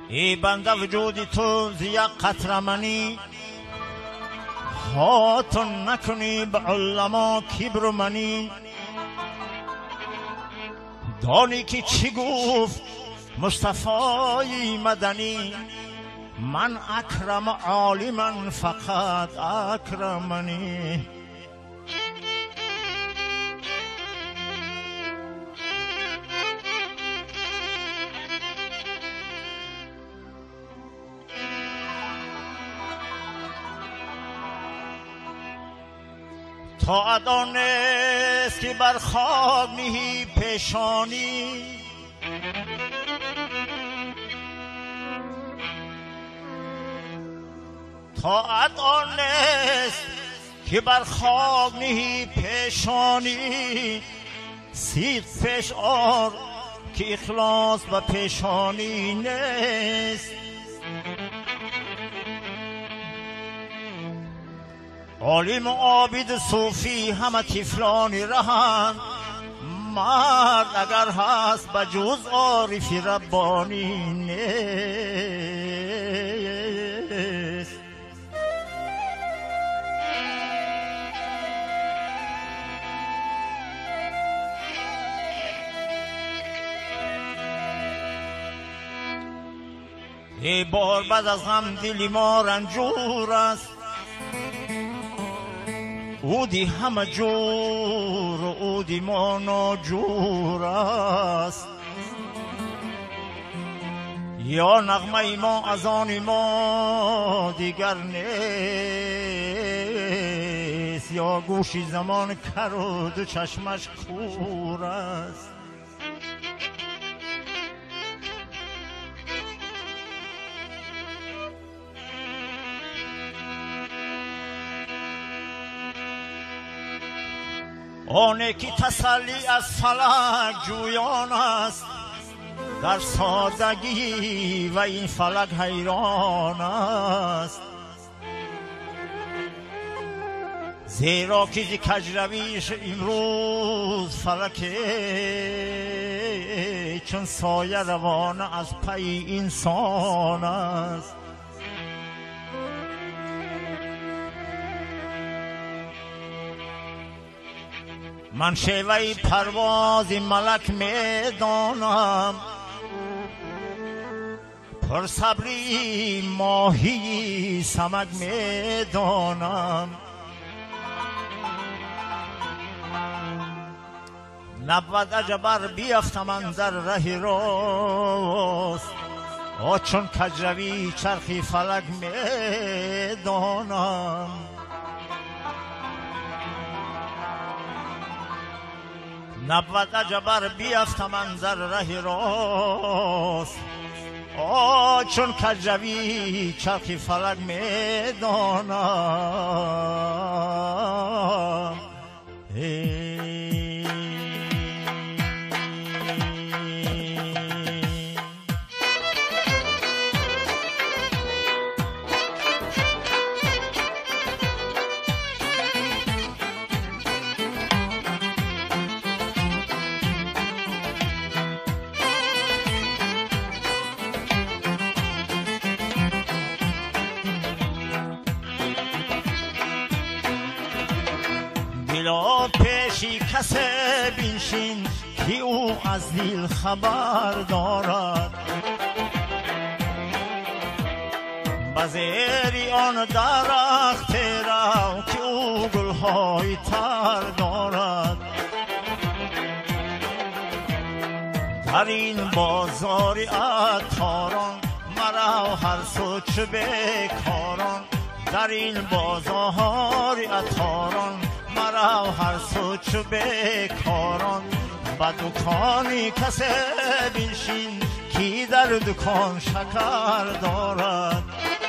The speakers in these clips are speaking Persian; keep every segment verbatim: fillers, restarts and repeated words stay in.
ای بنده وجودی تو ز یک قطره منی، هاتون نکنی به علما کبر منی. دانی که چی گفت مصطفی مدنی، من اکرم عالما فقط اکرمنی. تا ادانست که بر خاک نهی پیشانی، تا ادانست که بر خاک نهی پیشانی، سید پیش آر که اخلاص و پیشانی نیست. عالم و عابد صوفی همه طفلانی رهند، مرد اگر هست بجز عارف ربانی نیست. ای بار بعد از غم دلی ما رنجور است، اودی همه جور و اودی ما ناجور است. یا نغمه ما از آن ما دیگر نیست، یا گوشی زمان کر و دو چشمش کور است. آنه که تسلی از فلک جویان است، در سادگی و این فلک حیران است. زیرا که زی کجرویش امروز فلک چون سایه روانه از پی انسان است. من شیوه پرواز ملک میدانم، پر صبری ماهی سمک میدانم. نبود عجبر بیفتم اندر ره راست، آ چون کجروی چرخی فلک میدانم. نبود عجبر بیفتم اندر ره راست، آ چون کجروی چرخی فلک میدانم. دلا پیشی کسی بینشین که او از دل خبر دارد، بزیری آن درخت را که او گلهای تر دارد. در این بازار عطاران مرا هر سو چه بیکاران، در این بازار عطاران مرا هر سو چه بیکاران. با دکانی کسی بنشین کی در دکان شکر دارد،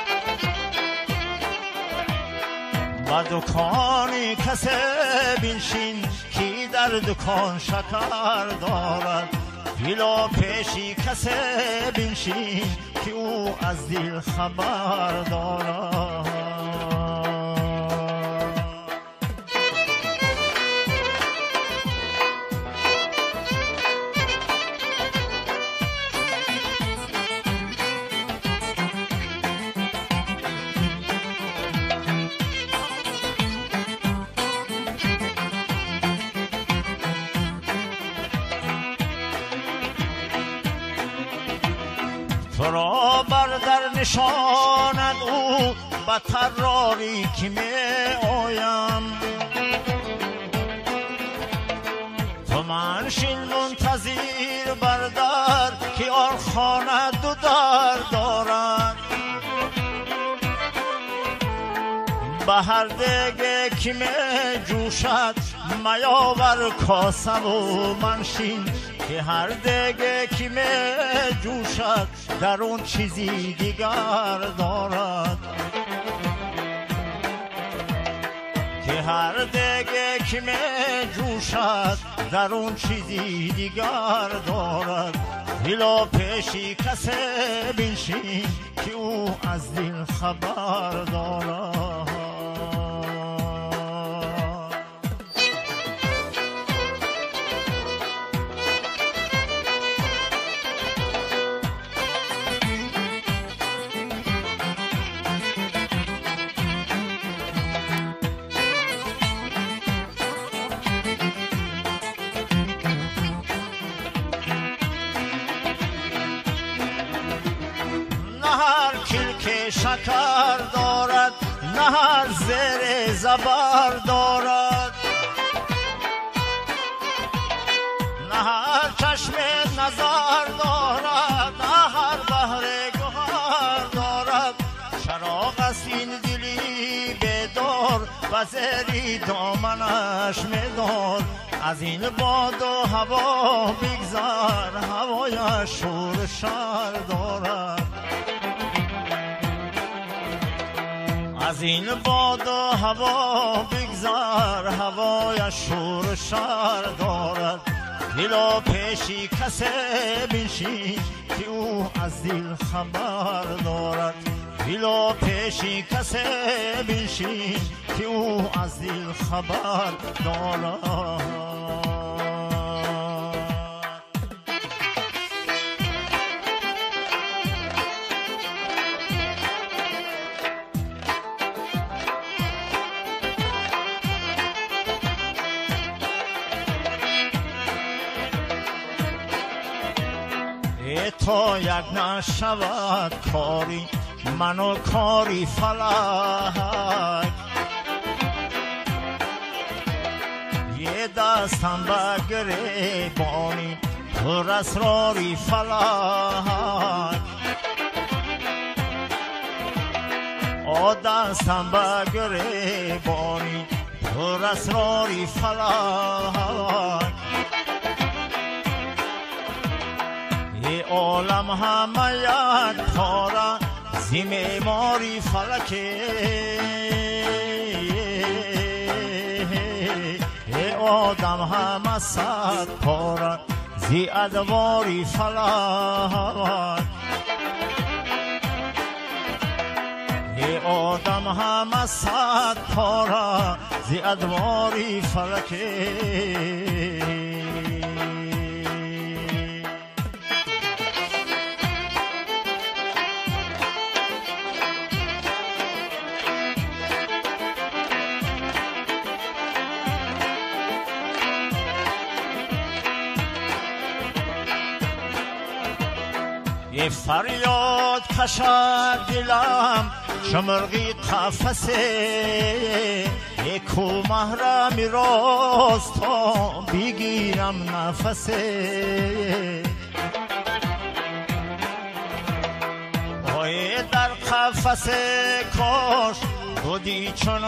با دکانی کسی بنشین کی در دکان شکر دارد. دلا پیشی کسی بنشین که او از دل خبر دارد. تو را بر در نشاند او به طراری که می آیم تو منشین منتظر بردر که آر خانه دو در دارد به هر دیگه که می جوشد میاور کاسه و منشین که هر دیگه که می جوشد در اون چیزی دیگر دارد که هر دیگه که می جوشد در اون چیزی دیگر دارد دلا پیشی کسی بنشین که او از دل خبر دارد شکر دارد نه هر زیر زبر دارد نه هر چشم نظر دارد نه هر بحر گوهر دارد چراغ است این دلی بدار و زیری دامنش میدار از این باد و هوا بگذر هوایش شور شر دارد از این باد و هوا بگذر هوای شور شر دارد دلا پیشی کسی بنشین که او از دل خبر دارد دلا پیشی کسی بنشین که او از دل خبر دارد تا یک نشود کاری منو کاری فلک یه دستم بگره بانی پر اسراری فلک آ دستم بگره بانی پر اسراری فلک عالم همه یک پاره زی معماری فلکه ای آدم همه صد پاره زی ادواری فلک ای آدم همه صد پاره زی ادواری فلکه یه فریاد کشد دلم چمرغی قفسه یه کو محرمی راست تا بگیرم نفسه های در قفسه کاش بودی چون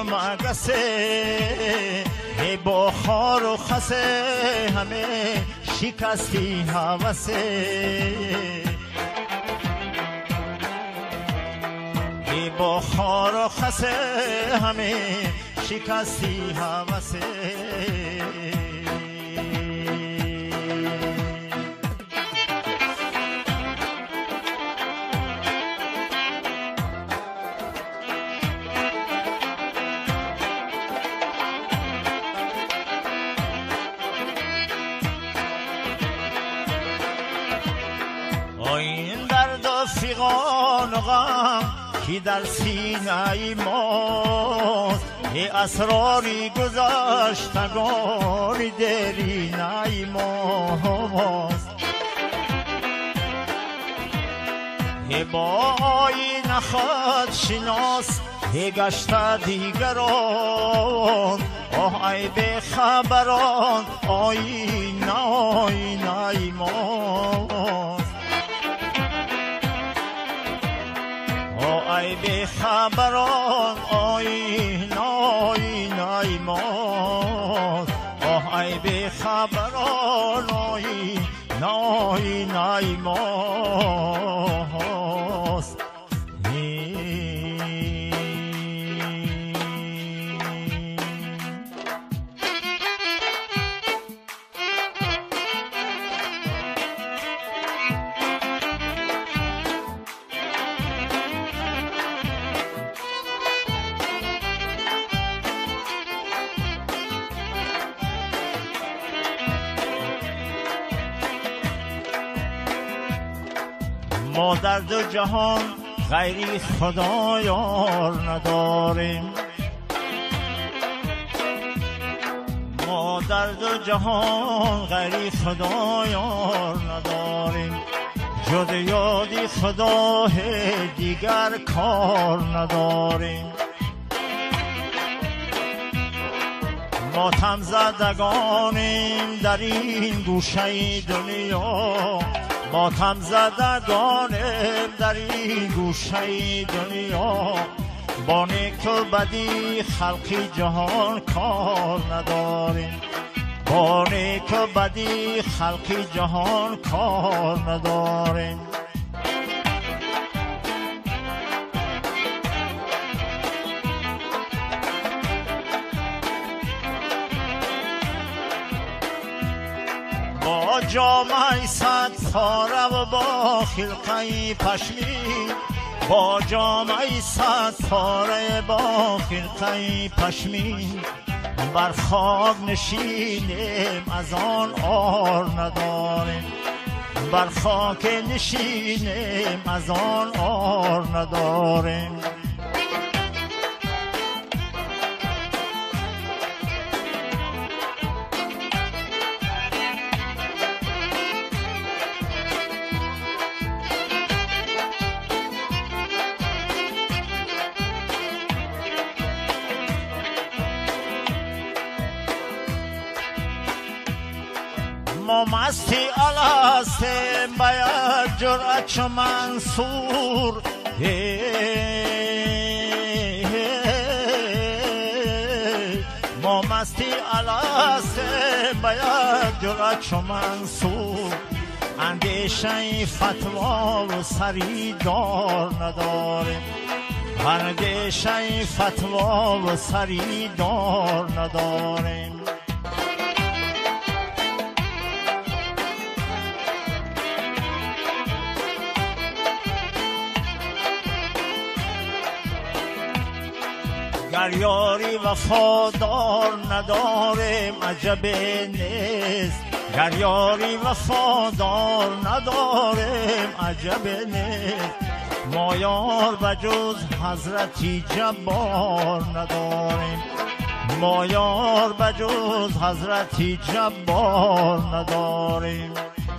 مگسه ای با خار و خسه همه شکستی حوسه با خار و خسه همه شکستی حوسه این درد و فیغان و غم کی در سینه ماست ای اسراری گذشتگان درینه ماست با آیین خود شناس گشته دیگران آه ای به خبران آیین آیین ایمان آه ای به خبران آیین آیین ایمان آه ای به خبران آیین آیین ایمان ما در دو جهان غیری خدایار نداریم ما در دو جهان غیری خدایار نداریم جز یادی خدا دیگر کار نداریم ما تم زدگانیم در این گوشه دنیا ما تم زدگانیم در این گوشه دنیا با نیک و بدی خلقی جهان کار نداریم با نیک و بدی خلقی جهان کار نداریم با جامعه صد پاره و با خلقه پشمی با جامعه صد پاره با خلقه پشمی بر خاک نشینیم از آن آر نداریم بر خاک نشینیم از آن آر نداریم ما مستی الستیم باید جرأت چو منصور ما مستی الستیم باید جرأت چو منصور اندیشه فتوا و سری دار نداریم اندیشه فتوا و سری دار نداریم گر یاری وفادار نداریم عجب نیست گر یاری وفادار نداریم عجب نیست ما یار بجز حضرتی جبار نداریم ما یار بجز حضرتی جبار نداریم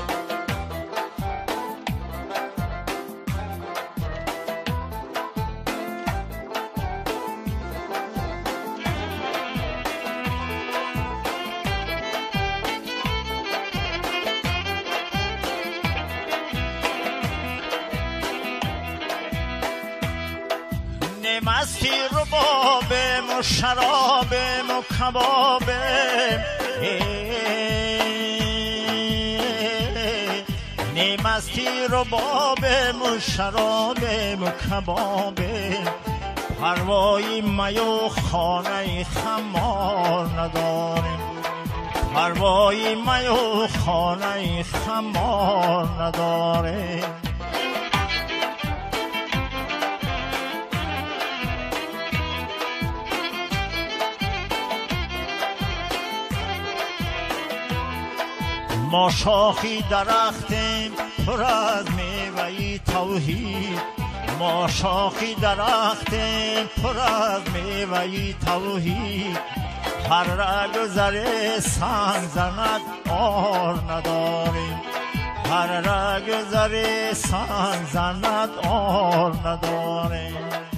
مستی ربابیم و شرابیم و کبابیم نی مستی ربابیم و شرابیم و کبابیم پروایی می و خانه خمار نداریم پروایی می و خانه خمار نداریم ما شاخی درختیم پر از میوه توحید ما شاخی درختیم پر از میوه توحید هر رگ و ذره سنگ زند آر نداریم هر رگ زر سنگ زند آر نداره.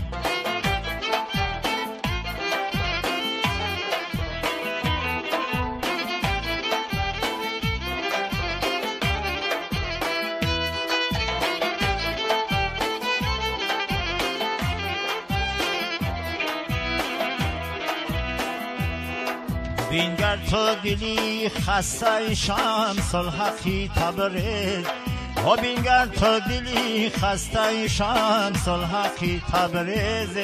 بینگر تو دلی خسته شمس الحقی تبریز، و بینگر تو دلی خسته شمس الحقی تبریز.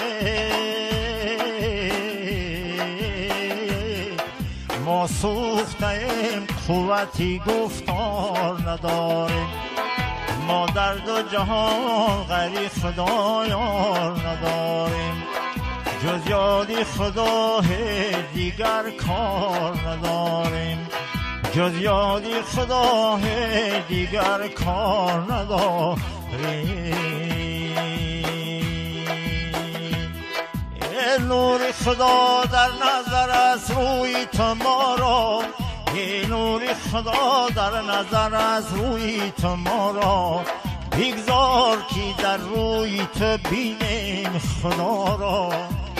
ما سوختیم قوتی گفتار نداریم، ما در دو جهان غیر خدایار نداریم، جز یادی خدا دیگر کار نداریم، جز یادی خدا دیگر کار نداریم. ای نور خدا در نظر از روی تو ما را، ای نور خدا در نظر از روی تو ما را، بگذار که در روی تو بینیم خدا را.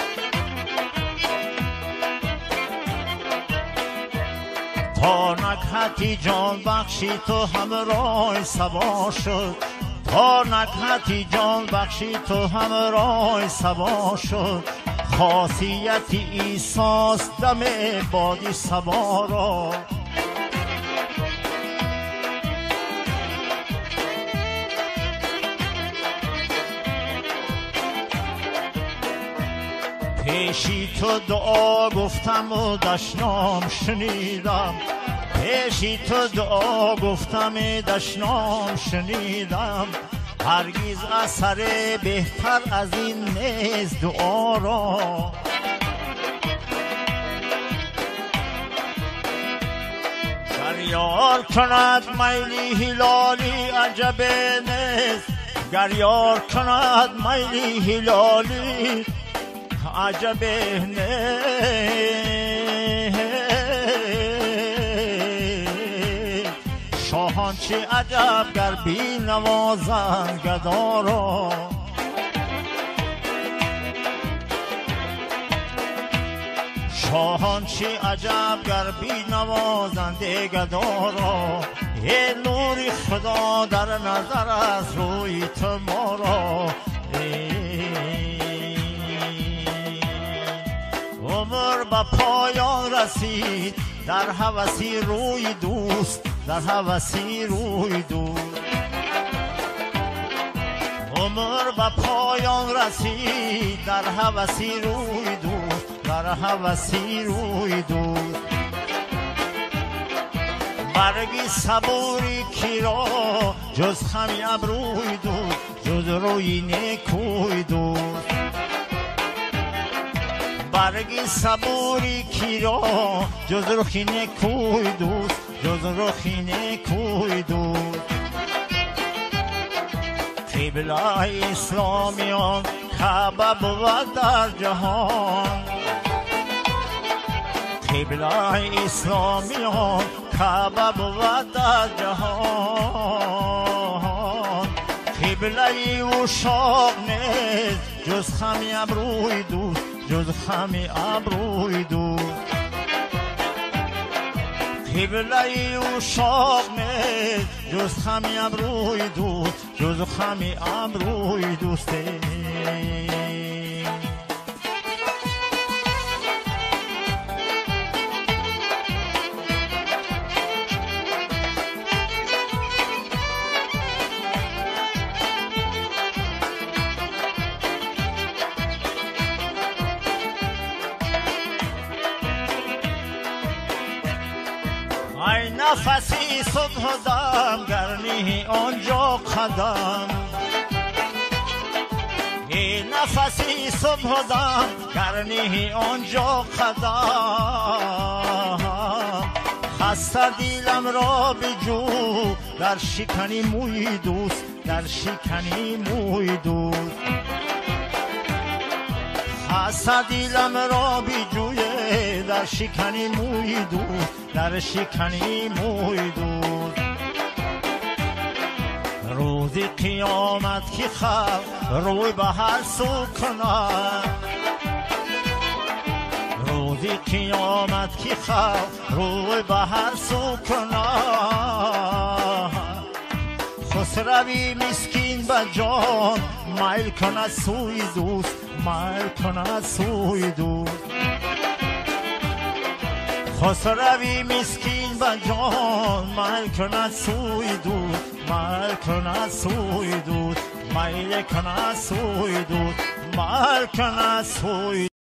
تا نکهتی جان بخشی تو همراه سبا شد، تا نکهتی جان بخشی تو همراه سبا شد، خاصیتی ایساس دم بادی سبا را. پیشی تو دعا گفتم و دشنام شنیدم، پیشی تو دعا گفتم دشنام شنیدم، هرگز اثر بهتر از این نیست دعا را. گر یار کند میلی هلالی عجب نیست، گر یار کند میلی هلالی عجب نیست. شاهان چه عجب گر بی نوازند گدا را، شاهان چه عجب گر بی نوازند گدا را. ای نور خدا در نظر از روی تو ما را، عمر به پایان رسید در هوسی روی دوست، در هوسی روی دوست. عمر به پایان رسید در هوسی روی دوست، در هوسی روی دوست. برگی صبوری کی را جز خمی ابروی دوست، جز روی نیکوی دوست. برگی صبوری کی را جز روخی نیکوی دوست، جز روخی نیکوی دوست. قبله اسلامیان کعبه بود در جهان، قبله اسلامیان کعبه بود در جهان. قبله و شاق نیست جز خمی ابروی دوست، جز خمی ابروی دوست. قبله و شاق نیست جز خمی ابروی دوست، جز خمی ابروی دوسته. ای نفسی صبح دم گرنی آنجا قدم، ای نفسی صبح دم گرنی آنجا قدم. خسته دیلم را بجو در شکنی موی دوست، در شکنی موی دوست. خسته دیلم را بجوی در شکنی موی دوست، در شکنی موی دوست. روزی قیامت که خلق روی به هر سو کنند، روزی قیامت که خلق روی به هر سو کنند. خسروی مسکین به جان میل کند سوی دوست، میل کند سوی دوست. خسروی مسکین به جان میل کند سوی دوست، میل کند سوی دوست، میل کند سوی دوست، میل کند سوی